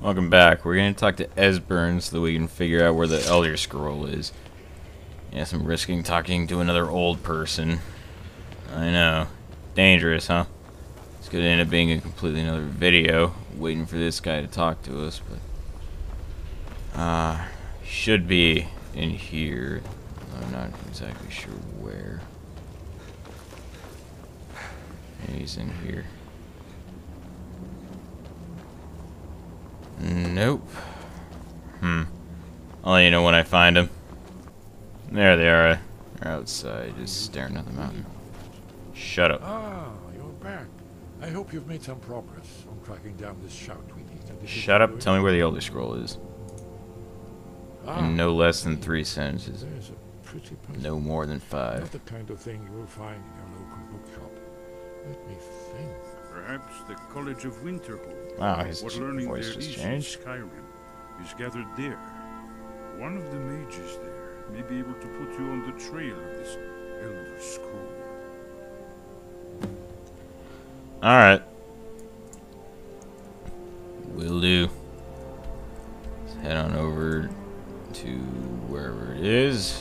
Welcome back. We're going to talk to Esbern so that we can figure out where the Elder Scroll is. Yes, I'm risking talking to another old person. I know. Dangerous, huh? It's going to end up being a completely another video, waiting for this guy to talk to us, but... should be in here. I'm not exactly sure where. He's in here. Nope. I'll let you know when I find him. There they are. They're outside, just staring at the mountain. Shut up. Ah, you're back. I hope you've made some progress on tracking down this shout we need. Shut up. Tell me where the Elder Scroll is. In no less than 3 sentences. There's a pretty puzzle. No more than 5. Not the kind of thing you will find in your local bookshop. Let me think. Perhaps the College of Winterhold. Wow, his What learning voice there just is in changed. Skyrim is gathered there. One of the mages there may be able to put you on the trail of this Elder Scroll. Alright. Will do. Let's head on over to wherever it is.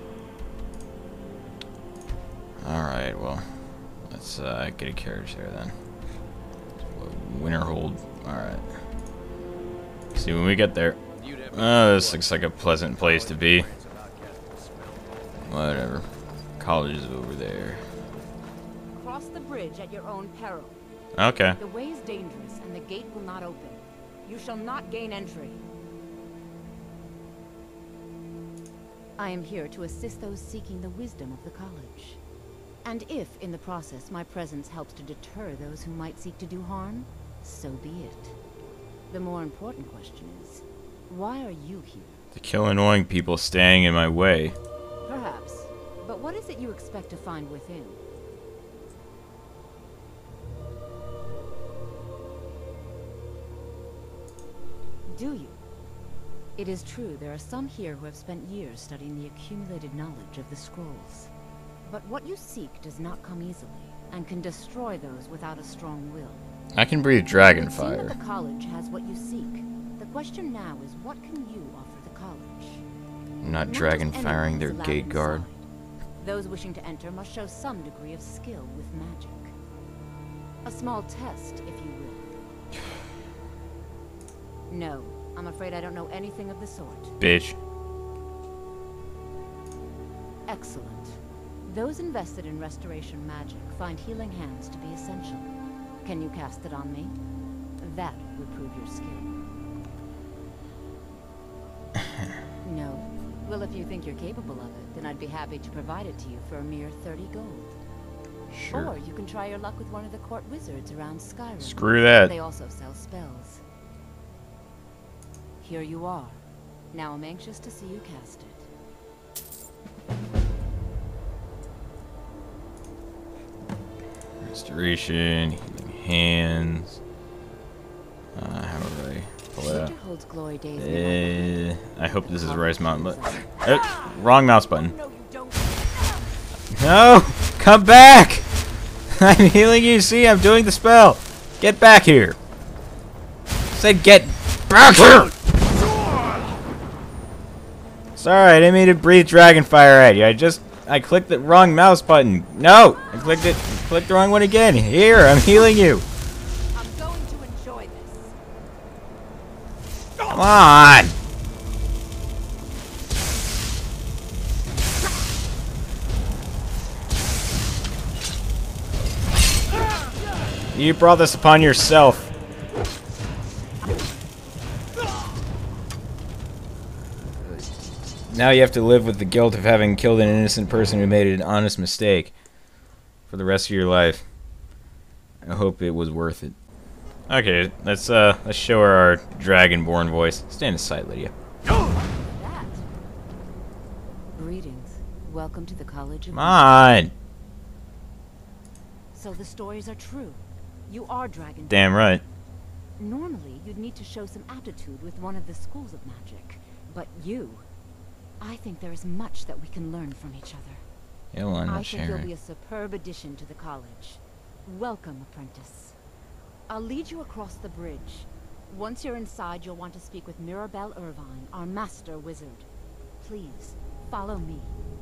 Alright, well, let's get a carriage there then. Winterhold. Alright. See when we get there. Oh, this looks like a pleasant place to be. Whatever. College is over there. Cross the bridge at your own peril. Okay. The way is dangerous and the gate will not open. You shall not gain entry. I am here to assist those seeking the wisdom of the college. And if, in the process, my presence helps to deter those who might seek to do harm, so be it. The more important question is, why are you here? To kill annoying people standing in my way. Perhaps. But what is it you expect to find within? Do you? It is true there are some here who have spent years studying the accumulated knowledge of the scrolls. But what you seek does not come easily, and can destroy those without a strong will. I can breathe dragon It would seem fire. that the college has what you seek. The question now is, what can you offer the college? I'm not Not dragon just firing anyone their is allowed gate guard. inside. Those wishing to enter must show some degree of skill with magic. A small test, if you will. No, I'm afraid I don't know anything of the sort. Bitch. Excellent. Those invested in restoration magic find healing hands to be essential. Can you cast it on me? That would prove your skill. No. Well, if you think you're capable of it, then I'd be happy to provide it to you for a mere 30 gold. Sure. Or you can try your luck with one of the court wizards around Skyrim. Screw that. They also sell spells. Here you are. Now I'm anxious to see you cast it. Restoration, healing hands. How do I pull it out? Winterhold's glory days. I hope this is the right mouse button. Wrong mouse button. No! Come back! I'm healing you. See, I'm doing the spell. Get back here. I said get back here! Sorry, I didn't mean to breathe dragon fire at you. I clicked the wrong mouse button. No! I clicked the wrong one again. Here, I'm healing you. I'm going to enjoy this. Come on! You brought this upon yourself. Now you have to live with the guilt of having killed an innocent person who made an honest mistake for the rest of your life. I hope it was worth it. Okay, let's show her our dragonborn voice. Stand aside, Lydia. That. Greetings. Welcome to the College of... Come on! So the stories are true. You are dragon. Damn right. Normally, you'd need to show some aptitude with one of the schools of magic. But you... I think there is much that we can learn from each other. You'll end I up think you'll be sharing. a superb addition to the college. Welcome, apprentice. I'll lead you across the bridge. Once you're inside, you'll want to speak with Mirabelle Irvine, our master wizard. Please, follow me.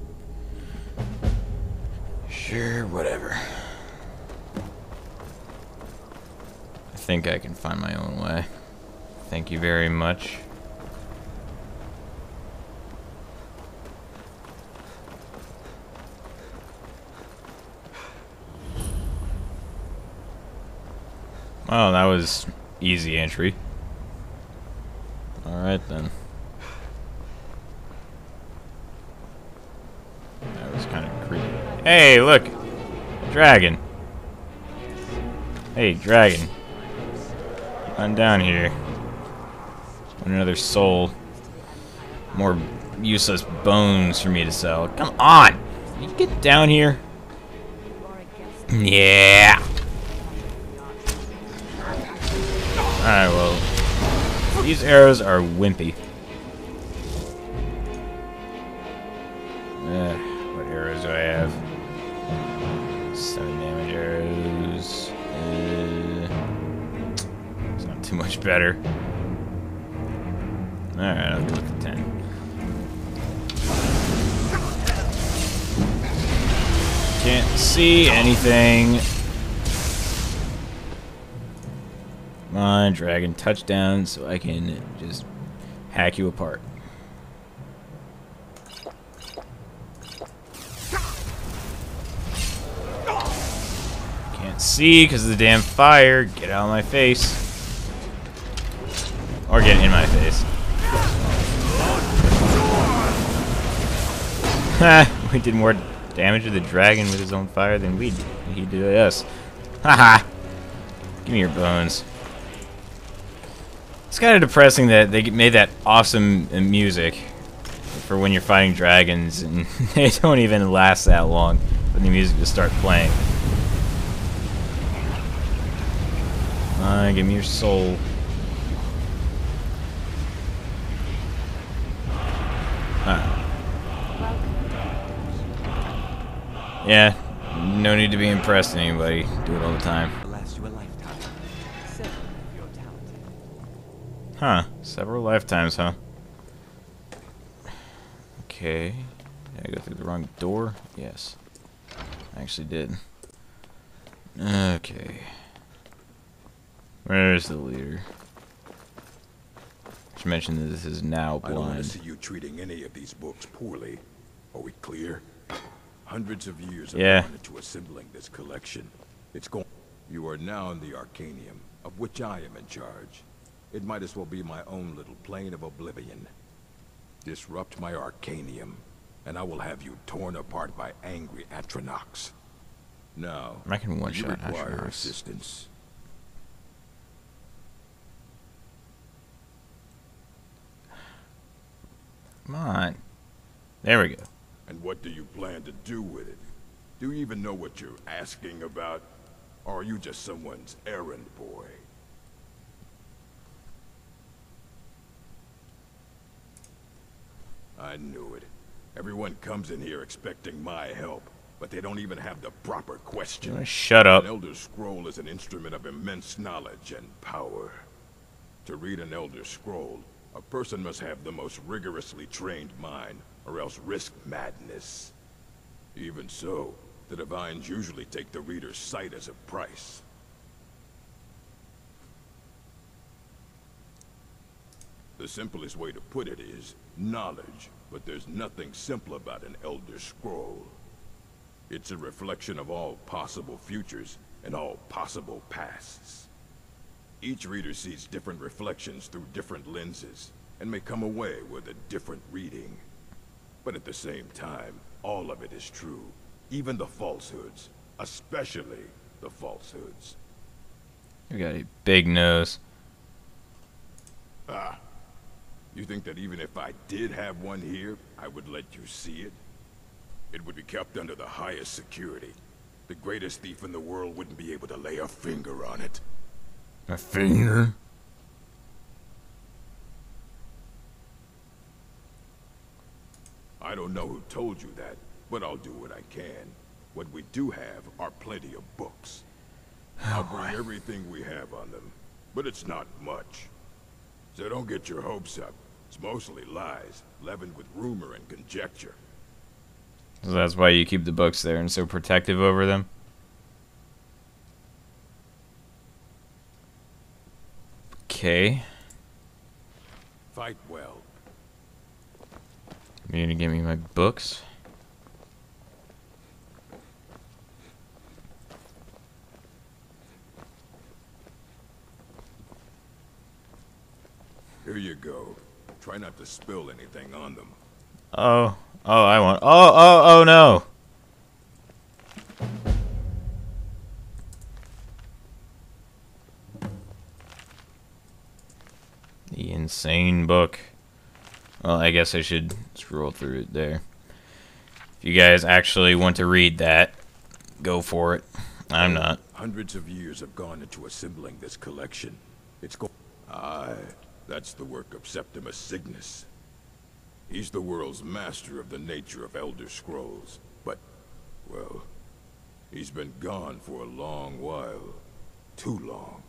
Sure, whatever. I think I can find my own way. Thank you very much. Well, that was easy entry. Alright then. That was kind of creepy. Hey, look! Dragon! Hey, dragon. I'm down here. Want another soul. More useless bones for me to sell. Come on! Can you get down here? Yeah! Alright, well. These arrows are wimpy. What arrows do I have? 7 damage arrows. It's not too much better. Alright, I'll go with the 10. Can't see anything. Come on, dragon, touchdown so I can just hack you apart. Can't see because of the damn fire. Get out of my face. Or get in my face. Ha! We did more damage to the dragon with his own fire than he did to us. Haha! Give me your bones. It's kind of depressing that they made that awesome music for when you're fighting dragons, and they don't even last that long when the music just starts playing. Give me your soul. Yeah, no need to be impressed with anybody. Do it all the time. Huh. Several lifetimes, huh? Okay. Did I go through the wrong door? Yes. I actually did. Okay. Where's the leader? Just mentioned that this is now blind. I don't want to see you treating any of these books poorly. Are we clear? Hundreds of years have gone into assembling this collection. You are now in the Arcanium, of which I am in charge. It might as well be my own little plane of oblivion. Disrupt my Arcanium, and I will have you torn apart by angry Atronachs. Now, I can do you one-shot require Atronachs. assistance? Come on. There we go. And what do you plan to do with it? Do you even know what you're asking about? Or are you just someone's errand boy? I knew it. Everyone comes in here expecting my help, but they don't even have the proper question. Shut up. An Elder Scroll is an instrument of immense knowledge and power. To read an Elder Scroll, a person must have the most rigorously trained mind, or else risk madness. Even so, the Divines usually take the reader's sight as a price. The simplest way to put it is knowledge, but there's nothing simple about an Elder Scroll. It's a reflection of all possible futures and all possible pasts. Each reader sees different reflections through different lenses, and may come away with a different reading. But at the same time, all of it is true. Even the falsehoods. Especially the falsehoods. You got a big nose. Ah. You think that even if I did have one here, I would let you see it? It would be kept under the highest security. The greatest thief in the world wouldn't be able to lay a finger on it. A finger? I don't know who told you that, but I'll do what I can. What we do have are plenty of books. I'll bring everything we have on them, but it's not much. So don't get your hopes up. It's mostly lies, leavened with rumor and conjecture. So that's why you keep the books there and so protective over them? Okay. Fight well. You gonna give me my books? Here you go. Try not to spill anything on them. Oh. Oh, I want... Oh, no! The insane book. Well, I guess I should scroll through it there. If you guys actually want to read that, go for it. I'm not. Hundreds of years have gone into assembling this collection. Aye, that's the work of Septimus Cygnus. He's the world's master of the nature of Elder Scrolls. But, well, he's been gone for a long while. Too long.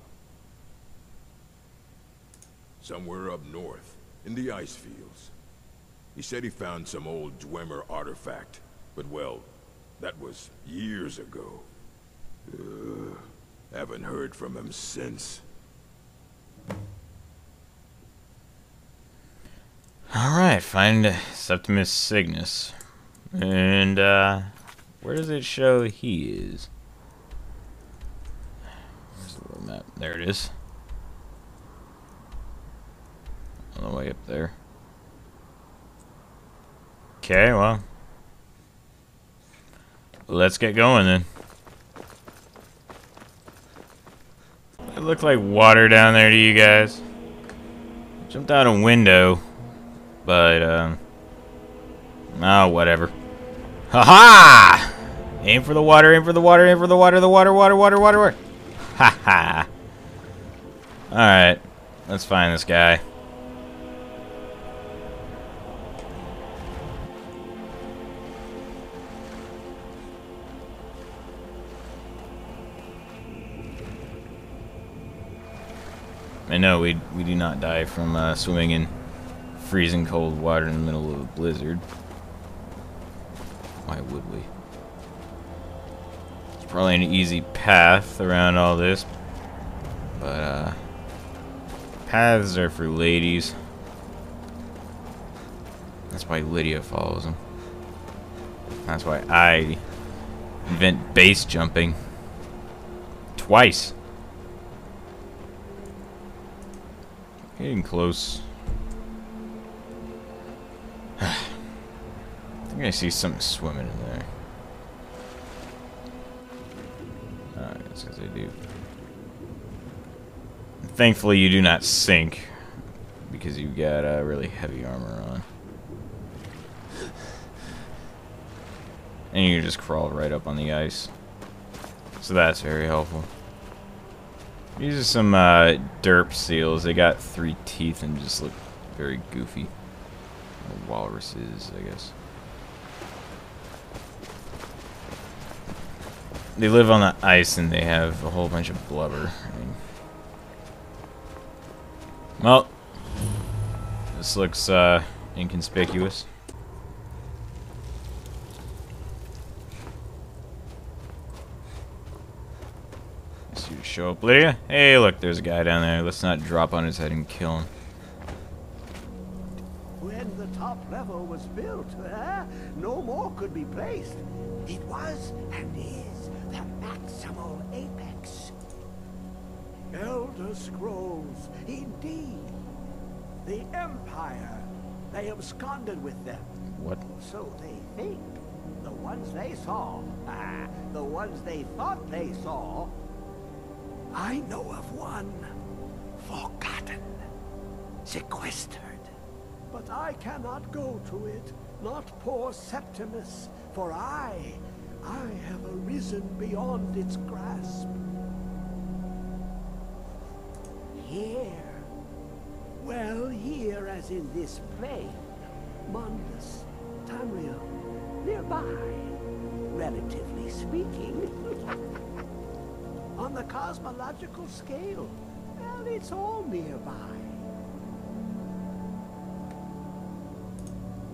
Somewhere up north, in the ice fields. He said he found some old Dwemer artifact, but well, that was years ago. Haven't heard from him since. Alright, find Septimus Cygnus. And, where does it show he is? Where's the world map? There it is. On the way up there. Okay, well. Let's get going then. It looked like water down there to you guys. Jumped out a window. But, oh, whatever. Ha-ha! Aim for the water, aim for the water, aim for the water, water. Ha-ha. Alright. Let's find this guy. I know we do not die from swimming in freezing cold water in the middle of a blizzard. Why would we? It's probably an easy path around all this, but paths are for ladies. That's why Lydia follows them. That's why I invent base jumping twice. Getting close. I think I see something swimming in there. Alright, that's because I do. Thankfully, you do not sink because you've got really heavy armor on. And you can just crawl right up on the ice. So that's very helpful. These are some derp seals. They got 3 teeth and just look very goofy. Or walruses, I guess. They live on the ice and they have a whole bunch of blubber. I mean, well, this looks inconspicuous. You to show up, Lydia. Hey, look, there's a guy down there. Let's not drop on his head and kill him. When the top level was built, no more could be placed. It was and is the maximal apex. Elder Scrolls, indeed. The Empire. They absconded with them. What? So they think. The ones they saw. The ones they thought they saw. I know of one. Forgotten. Sequestered. But I cannot go to it. Not poor Septimus. For I have arisen beyond its grasp. Here. Well, here as in this plane. Mundus, Tamriel, nearby. Relatively speaking. On the cosmological scale, well, it's all nearby.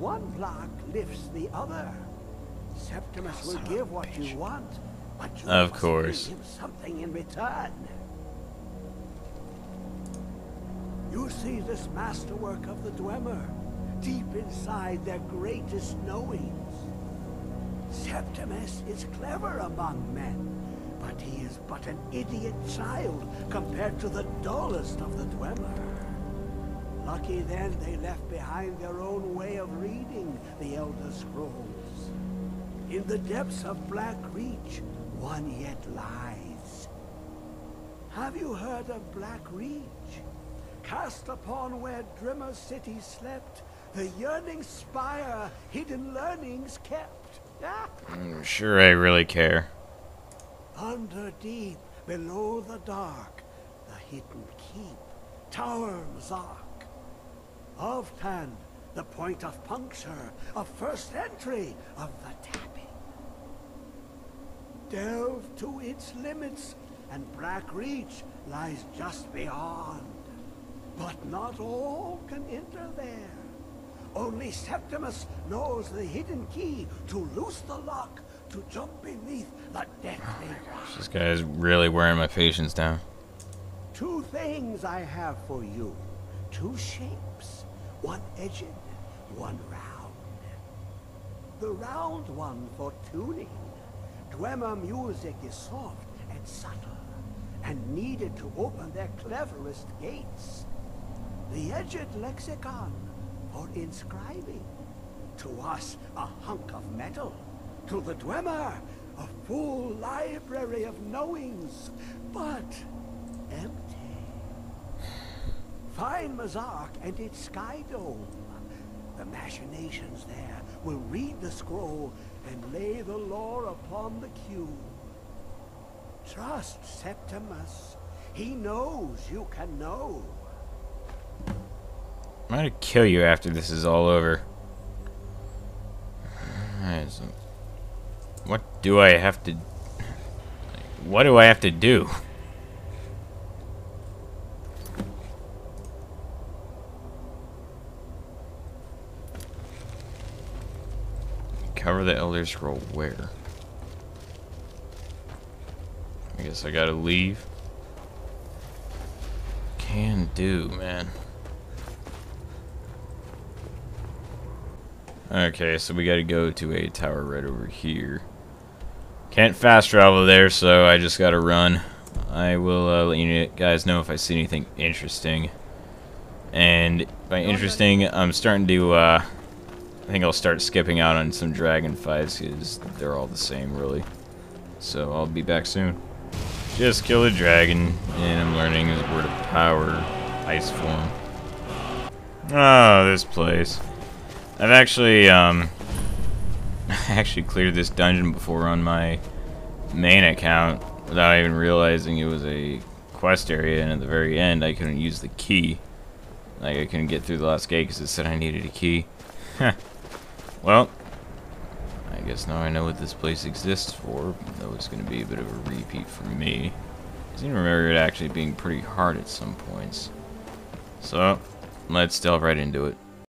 one block lifts the other. Septimus will give what you want, but you Of must course. give him something in return. You see this masterwork of the Dwemer, deep inside their greatest knowings. Septimus is clever among men, but he is but an idiot child compared to the dullest of the Dwemer. Lucky then they left behind their own way of reading the Elder Scrolls. In the depths of Black Reach, one yet lies. Have you heard of Black Reach? Cast upon where Drimmer City slept, the yearning spire, hidden learnings kept. I'm sure I really care. Under deep, below the dark, the hidden keep, Tower Zark. Of Tan, the point of puncture, of first entry, of the tapping. Delve to its limits, and Black Reach lies just beyond. But not all can enter there. Only Septimus knows the hidden key to loose the lock, to jump beneath the deathly rock. This guy's really wearing my patience down. Two things I have for you. Two shapes. One edged, one round. The round one for tuning. Dwemer music is soft and subtle, and needed to open their cleverest gates. The edged lexicon for inscribing. To us, a hunk of metal. To the Dwemer, a full library of knowings, but empty. Find Mazark and its sky dome. The machinations there will read the scroll and lay the lore upon the cube. Trust Septimus. He knows you can know. I'm gonna kill you after this is all over. Alright, so what do I have to... What do I have to do? Cover the Elder Scroll where? I guess I gotta leave. Can do, man. Okay, so we gotta go to a tower right over here. Can't fast travel there, so I just gotta run. I will let you guys know if I see anything interesting. And by interesting, I'm starting to, I think I'll start skipping out on some dragon fights, because they're all the same, really. So I'll be back soon. Just kill a dragon, and I'm learning his word of power, ice form. Oh, this place. I've actually, I actually cleared this dungeon before on my main account without even realizing it was a quest area, and at the very end I couldn't use the key. Like, I couldn't get through the last gate because it said I needed a key. Well, I guess now I know what this place exists for, though it's going to be a bit of a repeat for me. I seem to remember it actually being pretty hard at some points. So, let's delve right into it.